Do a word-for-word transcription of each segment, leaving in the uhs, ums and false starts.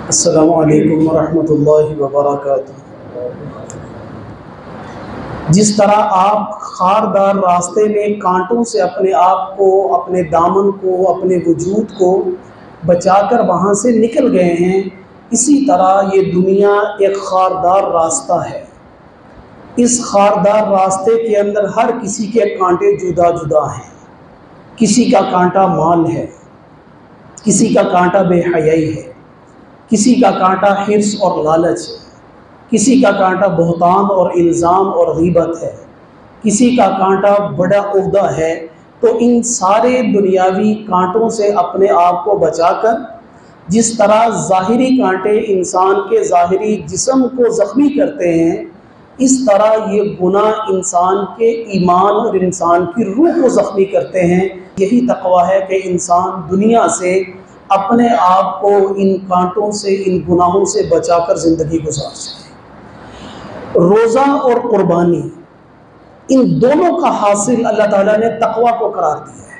अस्सलामु अलैकुम वरहमतुल्लाहि वबरकातुहू। जिस तरह आप खारदार रास्ते में कांटों से अपने आप को, अपने दामन को, अपने वजूद को बचाकर वहाँ से निकल गए हैं, इसी तरह ये दुनिया एक खारदार रास्ता है। इस खारदार रास्ते के अंदर हर किसी के कांटे जुदा जुदा हैं। किसी का कांटा माल है, किसी का कांटा बेहयाई है, किसी का कांटा हिर्स और लालच है, किसी का कांटा बहतान और इल्ज़ाम और गीबत है, किसी का कांटा बड़ा ओहदा है। तो इन सारे दुनियावी कांटों से अपने आप को बचाकर, जिस तरह ज़ाहिरी कांटे इंसान के ज़ाहिरी जिस्म को ज़ख्मी करते हैं, इस तरह ये गुनाह इंसान के ईमान और इंसान की रूह को ज़ख्मी करते हैं। यही तक़वा है कि इंसान दुनिया से अपने आप को इन कांटों से, इन गुनाहों से बचाकर ज़िंदगी गुजार सके। रोज़ा और क़ुरबानी, इन दोनों का हासिल अल्लाह ताला ने तक़वा को करार दिया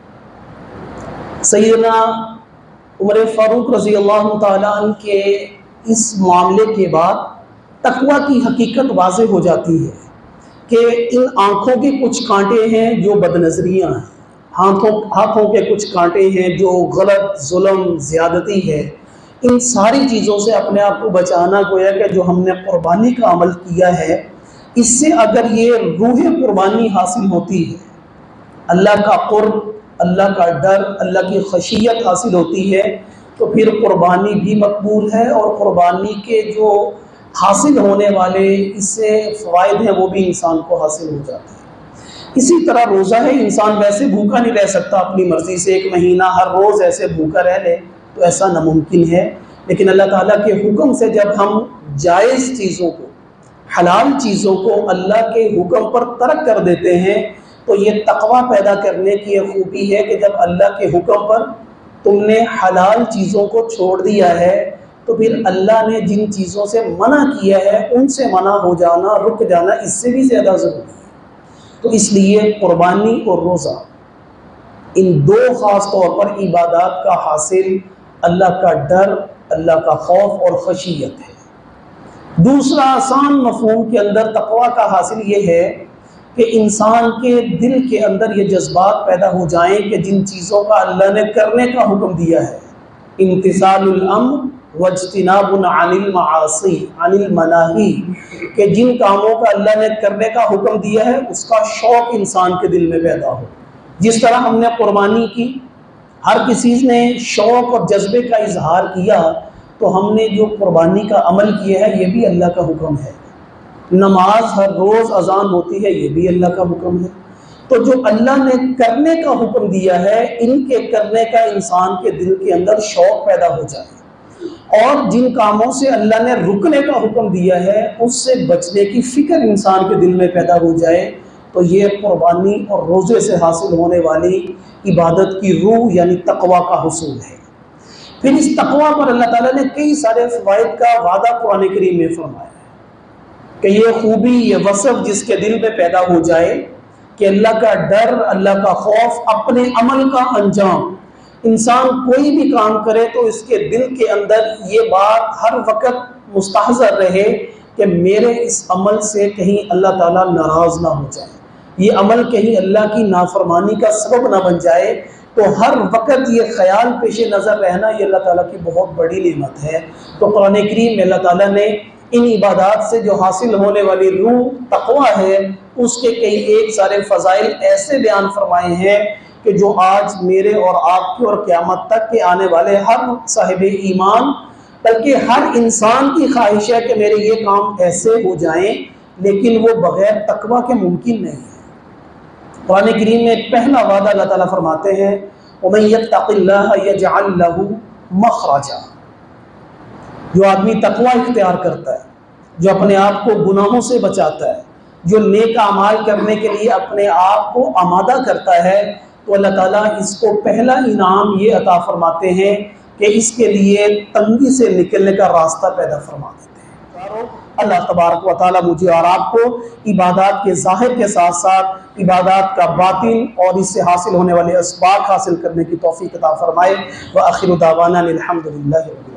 है। सैयदना उमर फ़ारूक रज़ी अल्लाह ताला अन्हु के इस मामले के बाद तक़वा की हकीकत वाज़ेह हो जाती है कि इन आँखों के कुछ कांटे हैं जो बदनज़रियाँ हैं, हाथों हाथों के कुछ कांटे हैं जो गलत, जुल्म, ज़्यादती है। इन सारी चीज़ों से अपने आप को बचाना, गोया कि जो हमने कुर्बानी का अमल किया है, इससे अगर ये रूह कुर्बानी हासिल होती है, अल्लाह का क़ुर्ब, अल्लाह का डर, अल्लाह की खशियत हासिल होती है, तो फिर कुर्बानी भी मकबूल है और कुर्बानी के जो हासिल होने वाले इससे फ़वाइद हैं वो भी इंसान को हासिल हो जाते हैं। इसी तरह रोज़ा है, इंसान वैसे भूखा नहीं रह सकता अपनी मर्ज़ी से, एक महीना हर रोज़ ऐसे भूखा रह ले तो ऐसा नामुमकिन है। लेकिन अल्लाह ताला के हुक्म से जब हम जायज़ चीज़ों को, हलाल चीज़ों को अल्लाह के हुक्म पर तर्क कर देते हैं, तो ये तक़वा पैदा करने की एक खूबी है कि जब अल्लाह के हुक्म पर तुमने हलाल चीज़ों को छोड़ दिया है, तो फिर अल्लाह ने जिन चीज़ों से मना किया है उनसे मना हो जाना, रुक जाना, इससे भी ज़्यादा ज़रूरी है। तो इसलिए कुर्बानी और रोज़ा, इन दो ख़ास तौर पर इबादत का हासिल अल्लाह का डर, अल्लाह का खौफ और खशियत है। दूसरा आसान मफ़हूम के अंदर तक़वा का हासिल ये है कि इंसान के दिल के अंदर ये जज्बात पैदा हो जाएं कि जिन चीज़ों का अल्लाह ने करने का हुक्म दिया है, इम्तिसालुल अम्र वज्तिनाबुन अनिल मआसी अनिल मनाही, कि जिन कामों का अल्लाह ने करने का हुक्म दिया है उसका शौक़ इंसान के दिल में पैदा हो। जिस तरह हमने कुर्बानी की, हर किसी ने शौक़ और जज्बे का इजहार किया, तो हमने जो कुर्बानी का अमल किया है ये भी अल्लाह का हुक्म है। नमाज हर रोज़ अजान होती है, ये भी अल्लाह का हुक्म है। तो जो अल्लाह ने करने का हुक्म दिया है, इनके करने का इंसान के दिल के अंदर शौक़ पैदा हो जाए, और जिन कामों से अल्लाह ने रुकने का हुक्म दिया है उससे बचने की फ़िक्र इंसान के दिल में पैदा हो जाए, तो ये कुर्बानी और रोज़े से हासिल होने वाली इबादत की रूह यानी तक़वा का हुसूल है। फिर इस तक़वा पर अल्लाह ताला ने कई सारे फ़वाइद का वादा कुरान करीम में फरमाया है कि ये खूबी, ये वसफ़ जिसके दिल में पैदा हो जाए कि अल्लाह का डर, अल्लाह का खौफ, अपने अमल का अंजाम, इंसान कोई भी काम करे तो इसके दिल के अंदर ये बात हर वक्त मुस्तहज़र रहे कि मेरे इस अमल से कहीं अल्लाह ताला नाराज़ ना हो जाए, ये अमल कहीं अल्लाह की नाफरमानी का सबब ना बन जाए। तो हर वक्त ये ख्याल पेश नज़र रहना ये अल्लाह ताला की बहुत बड़ी नेमत है। तो कुरान करीम में अल्लाह ताला ने इन इबादत से जो हासिल होने वाली रूह तक़वा है, उसके कई एक सारे फ़ज़ाइल ऐसे बयान फरमाए हैं कि जो आज मेरे और आपके और क़यामत तक के आने वाले हर साहिब ईमान, बल्कि हर इंसान की ख्वाहिश है कि मेरे ये काम ऐसे हो जाएं, लेकिन वो बग़ैर तक़वा के मुमकिन नहीं है। कुरान करीम में एक पहला वादा अल्लाह ताला फरमाते हैं, वमन यत्तक़िल्लाह यजअल लहू मख़रजा। जो आदमी तक़वा इख्तियार करता है, जो अपने आप को गुनाहों से बचाता है, जो नेक अमाल करने के लिए अपने आप को आमादा करता है, तो अल्लाह ताला इसको पहला इनाम ये अता फरमाते हैं कि इसके लिए तंगी से निकलने का रास्ता पैदा फरमा देते हैं। अल्लाह तबारक व तआला मुझे और आपको इबादत के ज़ाहिर के साथ साथ इबादत का बातिन और इससे हासिल होने वाले असबाब हासिल करने की तौफीक अता फरमाए। व आखिरु दावाना अनिल हम्दुलिल्लाहि।